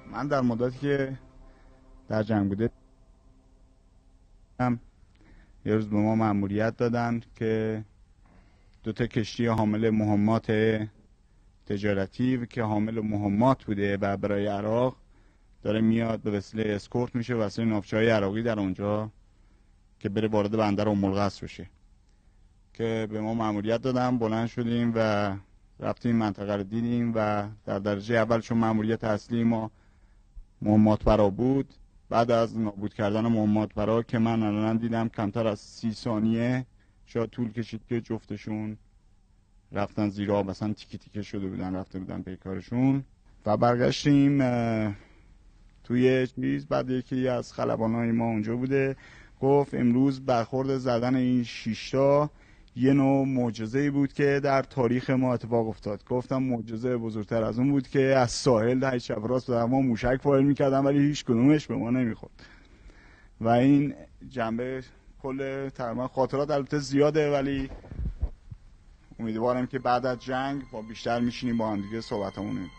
من در مدتی که در جنگ بوده یه روز به ما مأموریت دادن که 2 کشتی حامل مهمات تجارتی که حامل مهمات بوده و برای عراق داره میاد به وسیله اسکورت میشه وسیله ناوچه‌های عراقی در اونجا که بره وارد بندر ام القصر بشه، که به ما مأموریت دادن. بلند شدیم و رفتیم منطقه رو دیدیم و در درجه اول چون مأموریت اصلی ما مهمات برا بود، بعد از نابود کردن مهمات برا که من الان دیدم کمتر از 30 ثانیه شاید طول کشید که جفتشون رفتن زیرا، مثلا تیکه تیکه شده بودن رفته بودن پیکارشون. و برگشتیم توی چیز. بعد یکی از خلبانای ما اونجا بوده گفت امروز برخورد زدن این 6 تا یه نوع معجزه‌ای بود که در تاریخ ما اتفاق افتاد. گفتم معجزه بزرگتر از اون بود که از ساحل در چپ راست به ما موشک وارد می‌کردن ولی هیچ کدومش به ما نمیخورد. و این جنبه کل تقریبا خاطرات البته زیاده، ولی امیدوارم که بعد از جنگ با بیشتر میشینیم با هم دیگه صحبتمون